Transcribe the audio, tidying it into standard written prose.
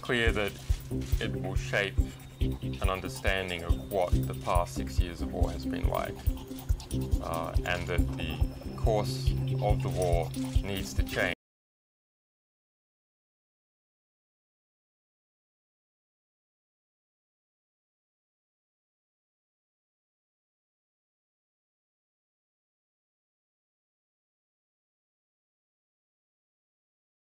clear that it will shape an understanding of what the past 6 years of war has been like, and that the course of the war needs to change.